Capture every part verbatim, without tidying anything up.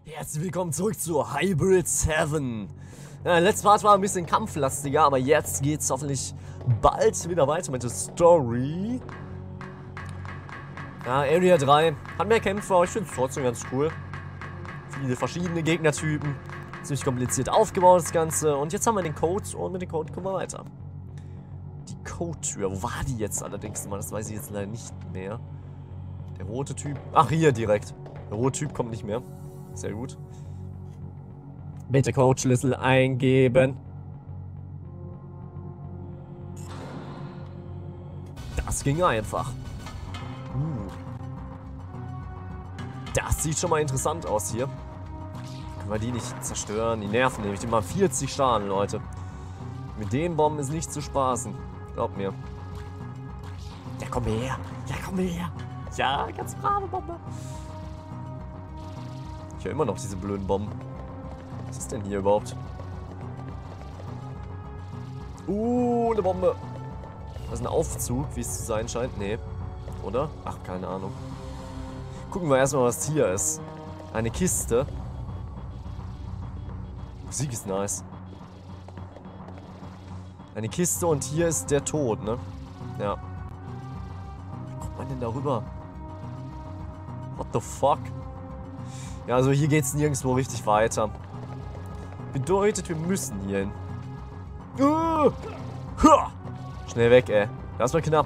Herzlich willkommen zurück zu Hybrid sieben. Ja, letztes Part war ein bisschen kampflastiger, aber jetzt geht's hoffentlich bald wieder weiter mit der Story. Ja, Area drei hat mehr Kämpfer, aber ich finde es trotzdem ganz cool. Viele verschiedene Gegnertypen. Ziemlich kompliziert aufgebaut das Ganze. Und jetzt haben wir den Code und mit dem Code kommen wir weiter. Die Code-Tür, wo war die jetzt allerdings mal? Das weiß ich jetzt leider nicht mehr. Der rote Typ, ach hier direkt. Der rote Typ kommt nicht mehr. Sehr gut. Bitte Codeschlüssel eingeben. Das ging einfach. Uh. Das sieht schon mal interessant aus hier. Können wir die nicht zerstören? Die nerven nämlich. Die machen vierzig Schaden, Leute. Mit den Bomben ist nicht zu spaßen. Glaubt mir. Ja, komm her. Ja, komm her. Ja, ganz brave Bombe. Ich höre immer noch diese blöden Bomben. Was ist denn hier überhaupt? Uh, eine Bombe. Das ist ein Aufzug, wie es zu sein scheint. Nee. Oder? Ach, keine Ahnung. Gucken wir erstmal, was hier ist. Eine Kiste. Musik ist nice. Eine Kiste und hier ist der Tod, ne? Ja. Wie kommt man denn da rüber? What the fuck? Ja, also hier geht's nirgendwo richtig weiter. Bedeutet, wir müssen hier hin. Uh, huh. Schnell weg, ey. Das war knapp.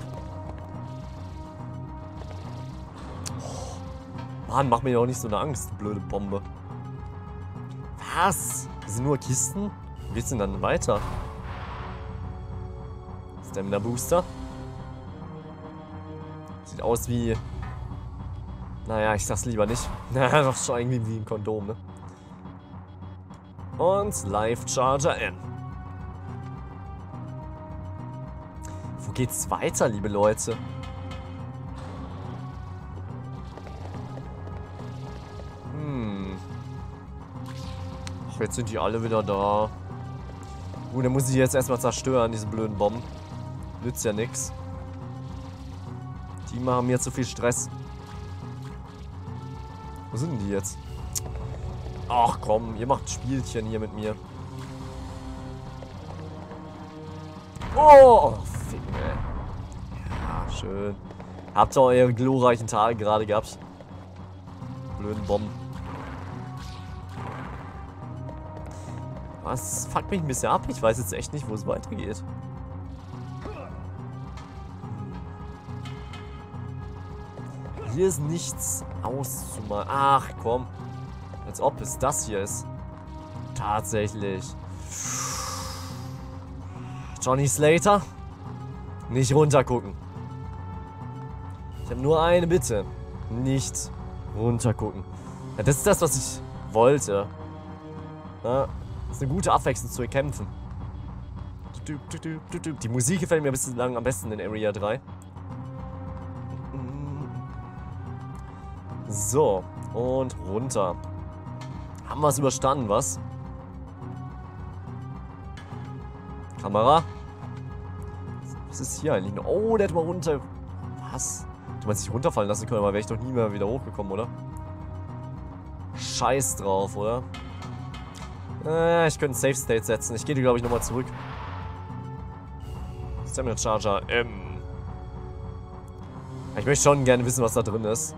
Oh, Mann, mach mir doch nicht so eine Angst, blöde Bombe. Was? Das sind nur Kisten? Wie geht's denn dann weiter? Stamina Booster. Sieht aus wie... Naja, ich sag's lieber nicht. Naja, doch schon irgendwie wie ein Kondom, ne? Und Life Charger N. Wo geht's weiter, liebe Leute? Hm. Ach, jetzt sind die alle wieder da. Gut, dann muss ich die jetzt erstmal zerstören, diese blöden Bomben. Nützt ja nix. Die machen mir zu viel Stress. Wo sind denn die jetzt? Ach komm, ihr macht Spielchen hier mit mir. Oh, ficken, ey. Ja, schön. Habt ihr eure glorreichen Tage gerade gehabt? Blöden Bomben. Was? Fuckt mich ein bisschen ab. Ich weiß jetzt echt nicht, wo es weitergeht. Hier ist nichts auszumalen. Ach, komm. Als ob es das hier ist. Tatsächlich. Johnny Slater? Nicht runtergucken. Ich habe nur eine Bitte. Nicht runtergucken. Ja, das ist das, was ich wollte. Ja, das ist eine gute Abwechslung zu kämpfen. Die Musik gefällt mir bislang am besten in Area drei. So, und runter. Haben wir es überstanden, was? Kamera? Was ist hier eigentlich? Oh, der hat mal runter... Was? Du meinst sich runterfallen lassen können, aber wäre ich doch nie mehr wieder hochgekommen, oder? Scheiß drauf, oder? Äh, ich könnte einen Safe State setzen. Ich gehe die, glaube ich, nochmal zurück. Stamina Charger M. Ich möchte schon gerne wissen, was da drin ist.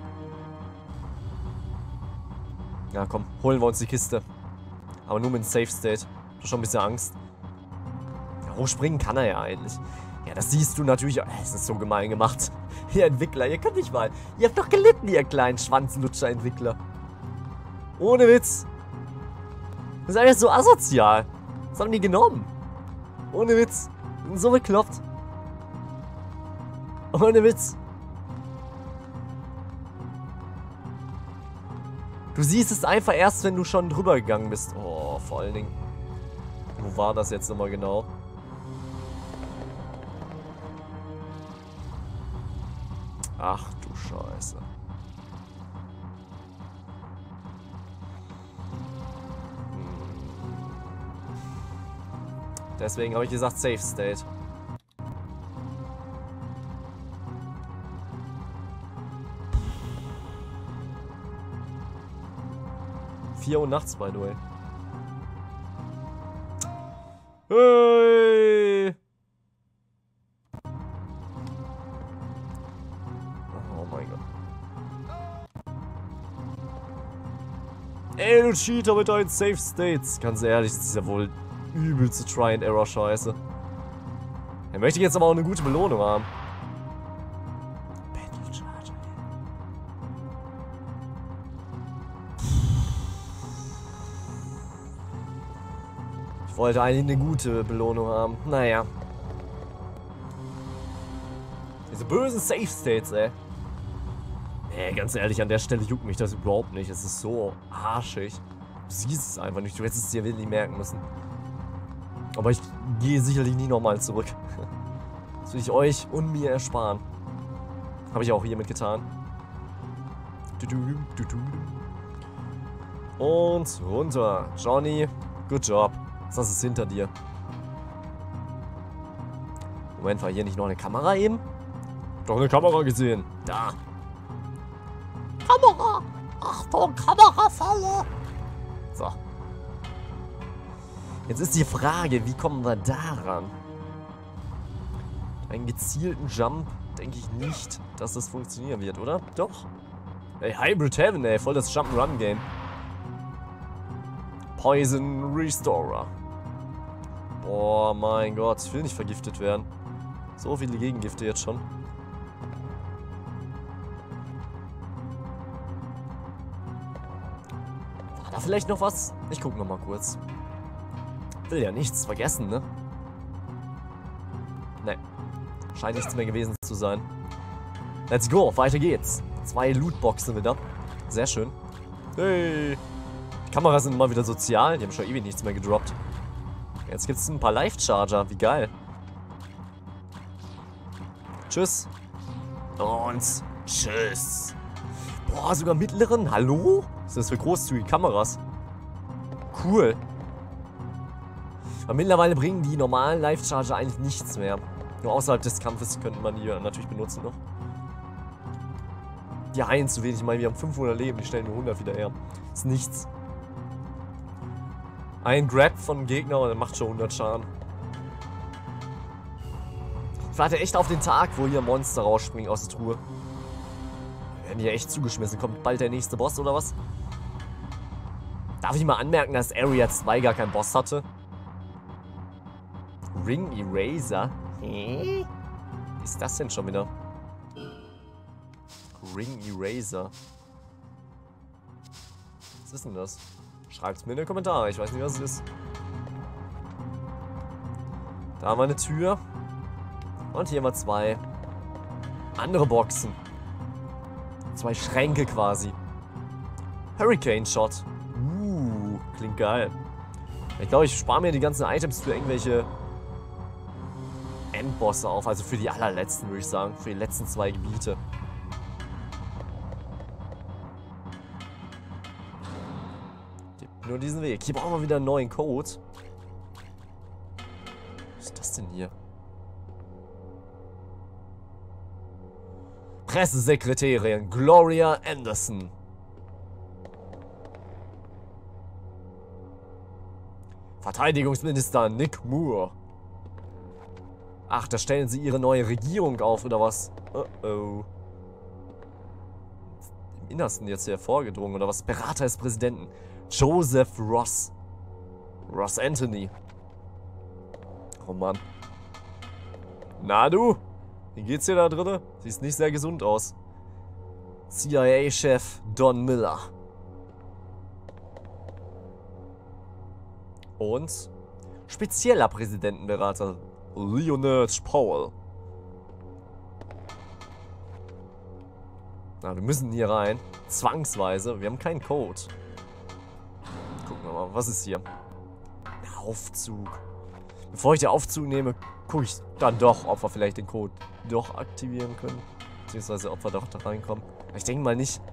Ja, komm, holen wir uns die Kiste. Aber nur mit einem Safe State. Ich hab schon ein bisschen Angst. Ja, hochspringen kann er ja eigentlich. Ja, das siehst du natürlich. Es ist so gemein gemacht. Ihr Entwickler, ihr könnt nicht mal. Ihr habt doch gelitten, ihr kleinen Schwanzlutscher-Entwickler. Ohne Witz. Das ist einfach so asozial. Was haben die genommen? Ohne Witz. Die sind so bekloppt. Ohne Witz. Du siehst es einfach erst, wenn du schon drüber gegangen bist. Oh, vor allen Dingen. Wo war das jetzt nochmal genau? Ach du Scheiße. Deswegen habe ich gesagt Safe State. vier Uhr nachts, by the way. Hey! Oh mein Gott. Ey, du Cheater mit deinen Safe States. Ganz ehrlich, das ist ja wohl übelste Try-and-Error-Scheiße. Er möchte jetzt aber auch eine gute Belohnung haben. Battle Charger. Ich wollte eigentlich eine gute Belohnung haben. Naja. Diese bösen Safe States, ey. Ey, ganz ehrlich, an der Stelle juckt mich das überhaupt nicht. Es ist so arschig. Du siehst es einfach nicht. Du hättest es dir wirklich merken müssen. Aber ich gehe sicherlich nie nochmal zurück. Das will ich euch und mir ersparen. Habe ich auch hiermit getan. Und runter. Johnny, good job. Das ist hinter dir. Moment, war hier nicht noch eine Kamera eben? Doch eine Kamera gesehen. Da. Kamera! Achtung, Kamerafalle! So. Jetzt ist die Frage, wie kommen wir daran? Einen gezielten Jump denke ich nicht, dass das funktionieren wird, oder? Doch. Ey, Hybrid Heaven, ey, voll das Jump'n'Run-Game. Poison Restorer. Boah, mein Gott, ich will nicht vergiftet werden. So viele Gegengifte jetzt schon. War da vielleicht noch was? Ich guck noch mal kurz. Will ja nichts vergessen, ne? Ne. Scheint nichts mehr gewesen zu sein. Let's go, weiter geht's. Zwei Lootboxen wieder. Sehr schön. Hey. Die Kameras sind immer wieder sozial. Die haben schon ewig nichts mehr gedroppt. Jetzt gibt's ein paar Life-Charger. Wie geil. Tschüss. Und tschüss. Boah, sogar mittleren. Hallo? Was ist das für großzügige Kameras? Cool. Aber mittlerweile bringen die normalen Life-Charger eigentlich nichts mehr. Nur außerhalb des Kampfes könnte man die natürlich benutzen noch. Die heilen zu wenig. Ich meine, wir haben fünfhundert Leben. Die stellen nur hundert wieder her. Das ist nichts. Ein Grab von einem Gegner und der macht schon hundert Schaden. Ich warte echt auf den Tag, wo hier Monster rausspringen aus der Truhe. Wir werden hier echt zugeschmissen. Kommt bald der nächste Boss oder was? Darf ich mal anmerken, dass Area zwei gar keinen Boss hatte? Ring Eraser? Hä? Wie ist das denn schon wieder? Ring Eraser. Was ist denn das? Schreibt es mir in die Kommentare. Ich weiß nicht, was es ist. Da haben wir eine Tür. Und hier haben wir zwei andere Boxen. Zwei Schränke quasi. Hurricane Shot. Uh, klingt geil. Ich glaube, ich spare mir die ganzen Items für irgendwelche Endbosse auf. Also für die allerletzten, würde ich sagen. Für die letzten zwei Gebiete. Nur diesen Weg. Hier brauchen wir wieder einen neuen Code. Was ist das denn hier? Pressesekretärin Gloria Anderson. Verteidigungsminister Nick Moore. Ach, da stellen sie ihre neue Regierung auf, oder was? Oh oh. Im Innersten jetzt hier vorgedrungen, oder was? Berater des Präsidenten. Joseph Ross. Ross Anthony. Oh Mann. Na du? Wie geht's dir da drinne? Siehst nicht sehr gesund aus. C I A-Chef Don Miller. Und spezieller Präsidentenberater Leonard Powell. Na, wir müssen hier rein. Zwangsweise. Wir haben keinen Code. Gucken wir mal, was ist hier? Ein Aufzug. Bevor ich den Aufzug nehme, gucke ich dann doch, ob wir vielleicht den Code doch aktivieren können. Beziehungsweise ob wir doch da reinkommen. Ich denke mal nicht.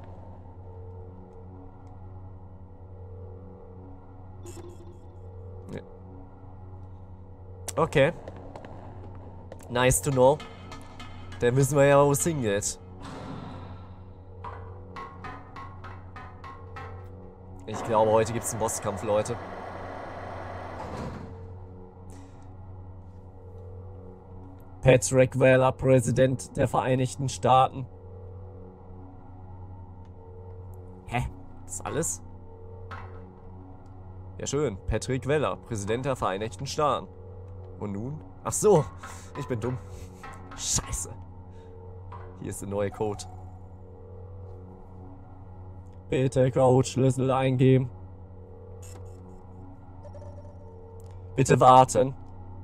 Nee. Okay. Nice to know. Dann wissen wir ja, wo es hingeht. Ich glaube, heute gibt es einen Bosskampf, Leute. Patrick Vela, Präsident der Vereinigten Staaten. Hä? Das ist alles? Ja, schön. Patrick Vela, Präsident der Vereinigten Staaten. Und nun? Ach so, ich bin dumm. Scheiße. Hier ist der neue Code. Bitte Codeschlüssel eingeben. Bitte warten.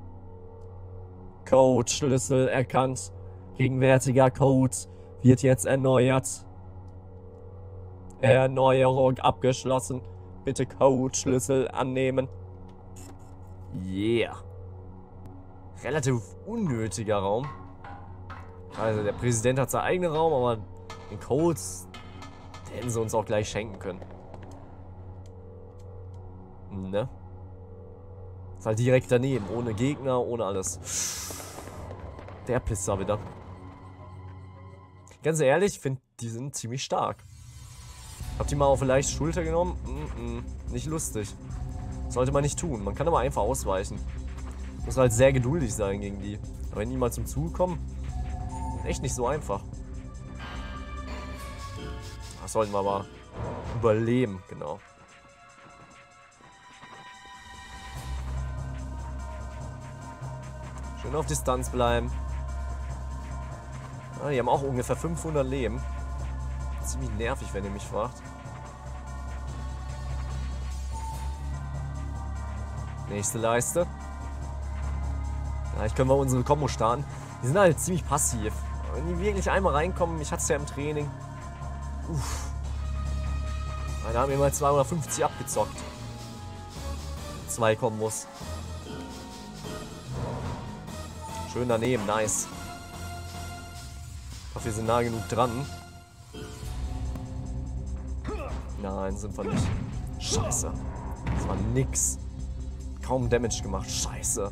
Codeschlüssel erkannt. Gegenwärtiger Code wird jetzt erneuert. Erneuerung abgeschlossen. Bitte Codeschlüssel annehmen. Yeah. Relativ unnötiger Raum. Also der Präsident hat seinen eigenen Raum, aber den Codes, den hätten sie uns auch gleich schenken können. Ne? Ist halt direkt daneben, ohne Gegner, ohne alles. Der Pisser wieder. Ganz ehrlich, ich finde, die sind ziemlich stark. Habt ihr mal auf eine leichte Schulter genommen? Mm -mm, nicht lustig. Sollte man nicht tun. Man kann aber einfach ausweichen. Muss halt sehr geduldig sein gegen die. Aber wenn die mal zum Zuge kommen, echt nicht so einfach. Das sollten wir aber überleben, genau. Schön auf Distanz bleiben. Ah, die haben auch ungefähr fünfhundert Leben. Ziemlich nervig, wenn ihr mich fragt. Nächste Leiste. Vielleicht können wir unsere Kombo starten. Die sind halt ziemlich passiv. Wenn die wirklich einmal reinkommen, ich hatte es ja im Training. Uff. Da haben wir mal zweihundertfünfzig abgezockt. Zwei Kombos. Schön daneben, nice. Ich hoffe, wir sind nah genug dran. Nein, sind wir nicht. Scheiße. Das war nix. Kaum Damage gemacht. Scheiße.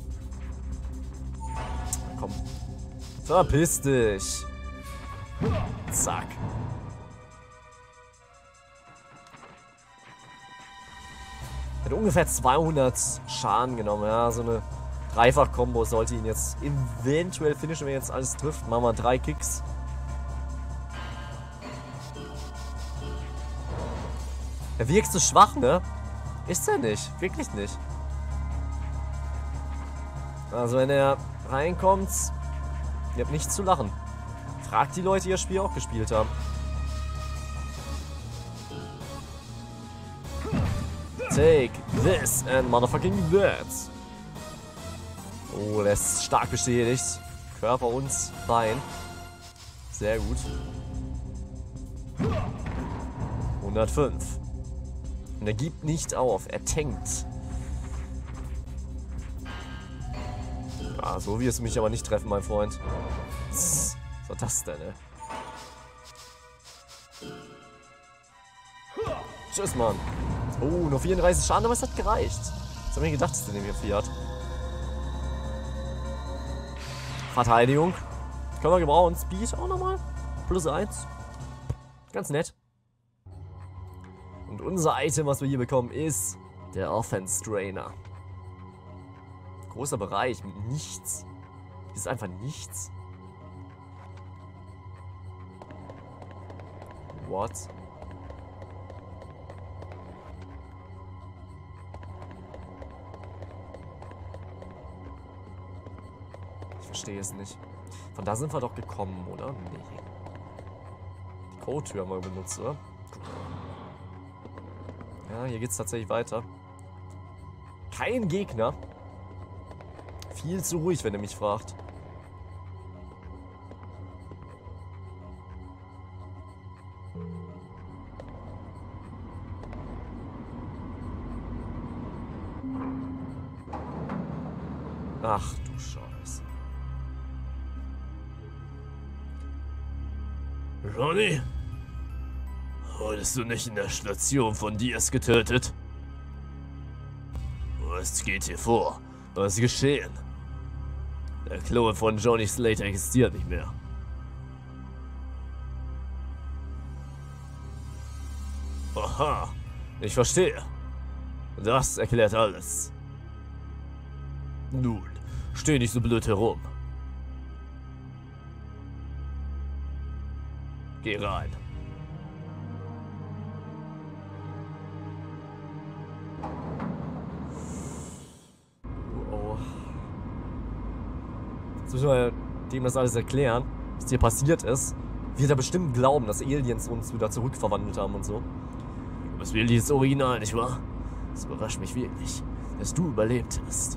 Komm. Verpiss dich. Zack. Hat ungefähr zweihundert Schaden genommen. Ja, so eine Dreifach-Kombo sollte ihn jetzt eventuell finishen, wenn jetzt alles trifft. Machen wir drei Kicks. Er wirkt so schwach, ne? Ist er nicht. Wirklich nicht. Also wenn er reinkommt, ihr habt nichts zu lachen. Fragt die Leute, die das Spiel auch gespielt haben. Take this and motherfucking that. Oh, der ist stark beschädigt. Körper und Bein. Sehr gut. hundertfünf. Und er gibt nicht auf. Er tankt. Ah, so wirst du mich aber nicht treffen, mein Freund. Was war das denn, ey? Tschüss, Mann. Oh, nur vierunddreißig Schaden, aber es hat gereicht. Was hab ich gedacht, dass der neben mir fährt? Verteidigung. Können wir gebrauchen. Speed auch nochmal. Plus eins. Ganz nett. Und unser Item, was wir hier bekommen, ist der Offense Drainer. Großer Bereich mit nichts. Das ist einfach nichts. What? Ich verstehe es nicht. Von da sind wir doch gekommen, oder? Nee. Die Code-Tür haben wir benutzt, oder? Ja, hier geht's tatsächlich weiter. Kein Gegner. Viel zu ruhig, wenn ihr mich fragt. Ach du Scheiße. Ronny? Wurdest du nicht in der Station von Diaz getötet? Was geht hier vor? Was ist geschehen? Der Klon von Johnny Slater existiert nicht mehr. Aha, Ich verstehe. Das erklärt alles. Nun, steh nicht so blöd herum. Geh rein. Oh. Jetzt müssen wir dem das alles erklären, was hier passiert ist. Wird er bestimmt glauben, dass Aliens uns wieder zurückverwandelt haben und so. Du bist wirklich das Original, nicht wahr? Das überrascht mich wirklich, dass du überlebt hast.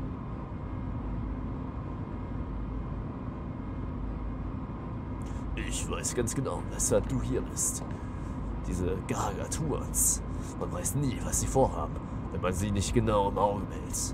Ich weiß ganz genau, weshalb du hier bist. Diese Gargatuans. Man weiß nie, was sie vorhaben, wenn man sie nicht genau im Auge behält.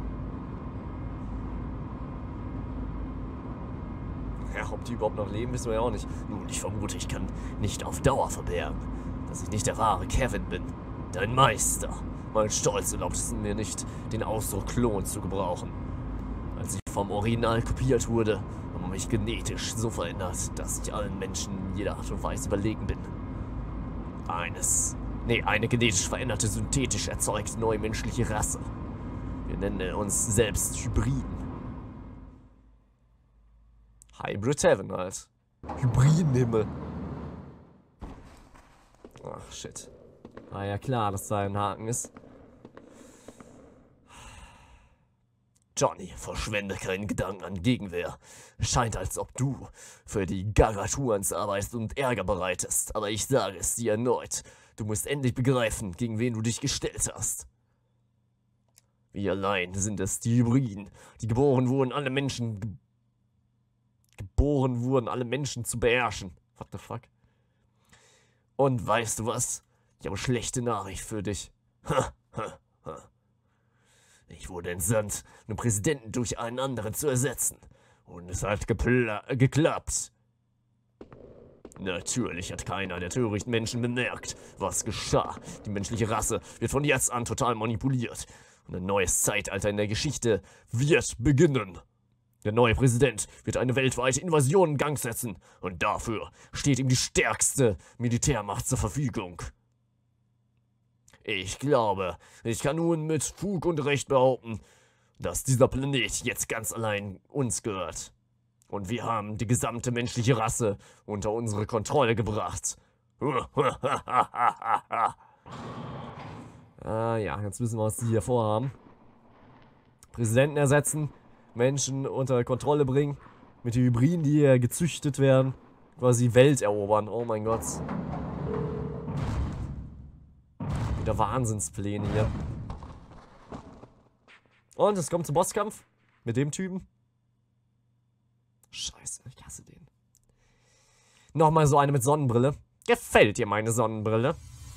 Ja, ob die überhaupt noch leben, wissen wir ja auch nicht. Nun, ich vermute, ich kann nicht auf Dauer verbergen, dass ich nicht der wahre Kevin bin. Dein Meister. Mein Stolz erlaubt es mir nicht, den Ausdruck Klon zu gebrauchen. Als ich vom Original kopiert wurde, habe ich mich genetisch so verändert, dass ich allen Menschen in jeder Art und Weise überlegen bin. Eines, nee, eine genetisch veränderte, synthetisch erzeugte neue menschliche Rasse. Wir nennen uns selbst Hybriden. Hybrid Heaven halt. Hybridenhimmel. Ach, shit. War ja klar, dass da ein Haken ist. Johnny, verschwende keinen Gedanken an Gegenwehr. Scheint, als ob du für die Gargatuans arbeitest und Ärger bereitest. Aber ich sage es dir erneut. Du musst endlich begreifen, gegen wen du dich gestellt hast. Wir allein sind es, die Hybriden, die geboren wurden, alle Menschen... Ge geboren wurden, alle Menschen zu beherrschen. What the fuck? Und weißt du was? Ich habe schlechte Nachricht für dich. Ha, ha, ha. Ich wurde entsandt, um den Präsidenten durch einen anderen zu ersetzen. Und es hat geklappt. Natürlich hat keiner der törichten Menschen bemerkt, was geschah. Die menschliche Rasse wird von jetzt an total manipuliert. Und ein neues Zeitalter in der Geschichte wird beginnen. Der neue Präsident wird eine weltweite Invasion in Gang setzen. Und dafür steht ihm die stärkste Militärmacht zur Verfügung. Ich glaube, ich kann nun mit Fug und Recht behaupten, dass dieser Planet jetzt ganz allein uns gehört. Und wir haben die gesamte menschliche Rasse unter unsere Kontrolle gebracht. Ah ja, jetzt wissen wir, was die hier vorhaben. Präsidenten ersetzen, Menschen unter Kontrolle bringen, mit den Hybriden, die hier gezüchtet werden, quasi Welt erobern. Oh mein Gott. Wieder Wahnsinnspläne hier. Und es kommt zum Bosskampf mit dem Typen. Scheiße, ich hasse den. Nochmal so eine mit Sonnenbrille. Gefällt dir meine Sonnenbrille?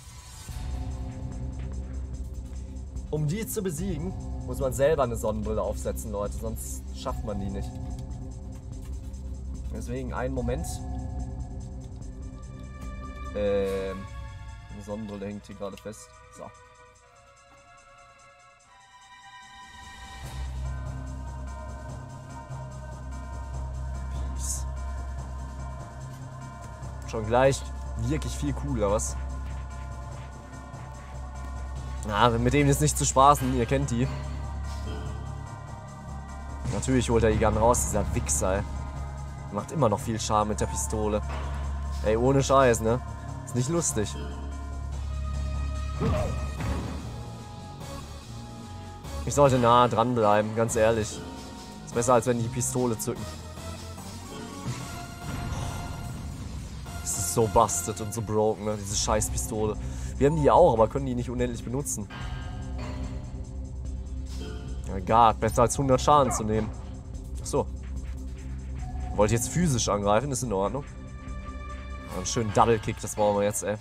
Um die zu besiegen, muss man selber eine Sonnenbrille aufsetzen, Leute. Sonst schafft man die nicht. Deswegen einen Moment. Ähm... Eine Sonnenbrille hängt hier gerade fest. So. Peace. Schon gleich wirklich viel cooler, was? Na, mit dem ist nicht zu spaßen, ihr kennt die. Natürlich holt er die Gun raus, dieser Wichser, ey. Macht immer noch viel Schaden mit der Pistole. Ey, ohne Scheiß, ne? Ist nicht lustig. Ich sollte nah dran bleiben, ganz ehrlich. Ist besser, als wenn die Pistole zücken. Das ist so busted und so broken, ne? Diese scheiß Pistole. Wir haben die ja auch, aber können die nicht unendlich benutzen. Ja, Gott, besser als hundert Schaden zu nehmen. Achso. Wollte jetzt physisch angreifen, ist in Ordnung. Ja, einen schönen Double Kick, das brauchen wir jetzt, ey.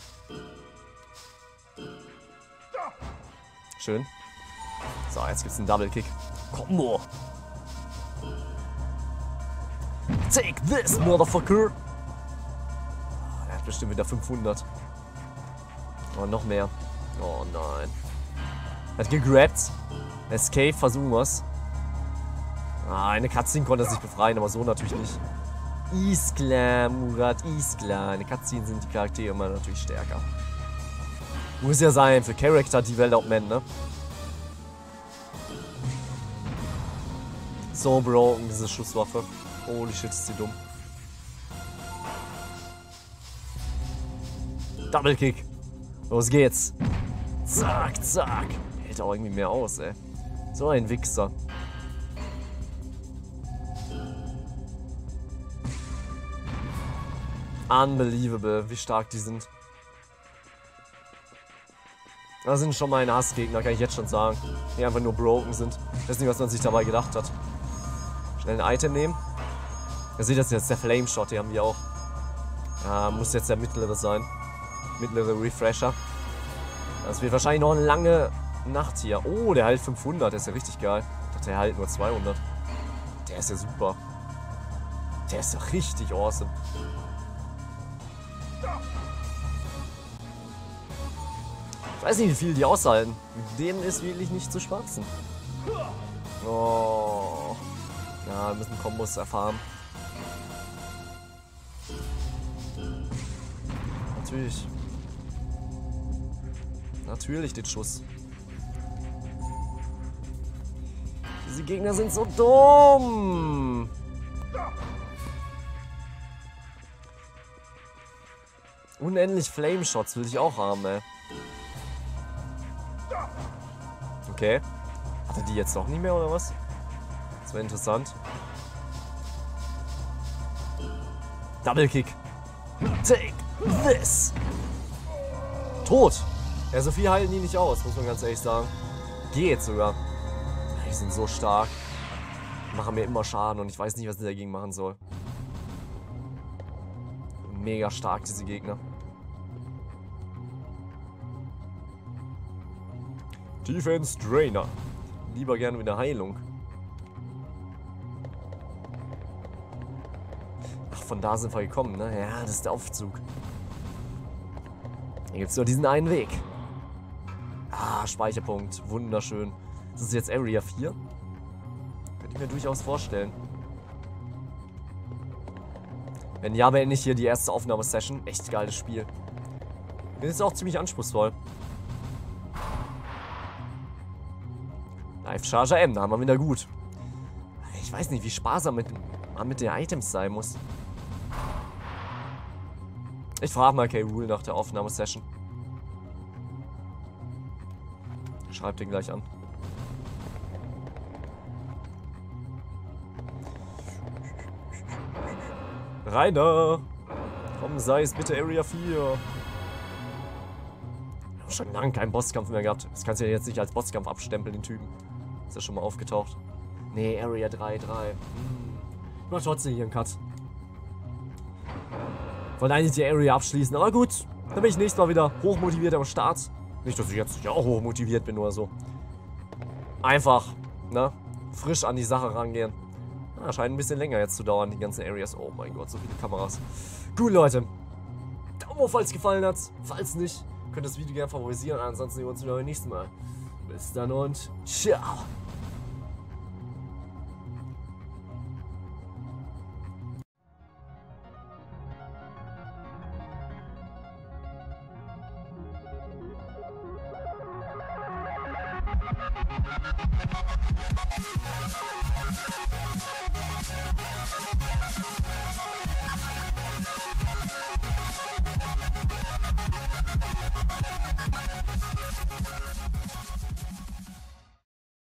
Schön. So, jetzt gibt's einen Double Kick. Combo. Take this, motherfucker. Er hat bestimmt wieder fünfhundert. Oh, noch mehr. Oh nein. Er hat gegrabt. Escape, versuchen wir's. Ah, eine Cutscene konnte er sich befreien, aber so natürlich nicht. Ist klar, Murat, ist klar. Eine Cutscene sind die Charaktere immer natürlich stärker. Muss ja sein, für Character Development, ne? So broken, diese Schusswaffe. Holy shit, ist sie dumm. Double Kick. Los geht's. Zack, zack. Hält auch irgendwie mehr aus, ey. So ein Wichser. Unbelievable, wie stark die sind. Das sind schon meine Hassgegner, kann ich jetzt schon sagen. Die einfach nur broken sind. Ich weiß nicht, was man sich dabei gedacht hat. Schnell ein Item nehmen. Ihr seht das jetzt, der Flame Shot, den haben wir auch. Ja, muss jetzt der mittlere sein. Mittlere Refresher. Das wird wahrscheinlich noch eine lange Nacht hier. Oh, der heilt fünfhundert, der ist ja richtig geil. Ich dachte, der heilt nur zweihundert. Der ist ja super. Der ist ja richtig awesome. Ich weiß nicht, wie viel die aushalten. Mit denen ist wirklich nicht zu spaßen. Oh. Ja, wir müssen Kombos erfahren. Natürlich. Natürlich den Schuss. Diese Gegner sind so dumm. Unendlich Flame Shots will ich auch haben, ey. Okay. Hat er die jetzt doch nicht mehr, oder was? Das wäre interessant. Double Kick. Take this. Tot. Ja, so viel halten die nicht aus, muss man ganz ehrlich sagen. Geht sogar. Die sind so stark. Machen mir immer Schaden und ich weiß nicht, was ich dagegen machen soll. Mega stark, diese Gegner. Defense Drainer. Lieber gerne wieder Heilung. Ach, von da sind wir gekommen, ne? Ja, das ist der Aufzug. Hier gibt es nur diesen einen Weg. Ah, Speicherpunkt. Wunderschön. Das ist jetzt Area vier. Könnte ich mir durchaus vorstellen. Wenn ja, beende ich hier die erste Aufnahmesession. Echt geiles Spiel. Das ist auch ziemlich anspruchsvoll. Life Charger M, da haben wir wieder gut. Ich weiß nicht, wie sparsam mit, man mit den Items sein muss. Ich frage mal K-Rool nach der Aufnahmesession. Schreib den gleich an. Rainer! Komm, sei es bitte Area vier. Ich habe schon lange keinen Bosskampf mehr gehabt. Das kannst du ja jetzt nicht als Bosskampf abstempeln, den Typen. Ist ja schon mal aufgetaucht. Nee, Area drei, drei. Hm. Ich mach trotzdem hier einen Cut. Wollte eigentlich die Area abschließen, aber gut. Dann bin ich nächstes Mal wieder hochmotiviert am Start. Nicht, dass ich jetzt ja auch hochmotiviert bin oder so. Einfach, ne? Frisch an die Sache rangehen. Ah, scheint ein bisschen länger jetzt zu dauern, die ganzen Areas. Oh mein Gott, so viele Kameras. Gut, Leute. Daumen hoch, falls es gefallen hat. Falls nicht, könnt ihr das Video gerne favorisieren. Ansonsten sehen wir uns wieder beim nächsten Mal. Bis dann und ciao.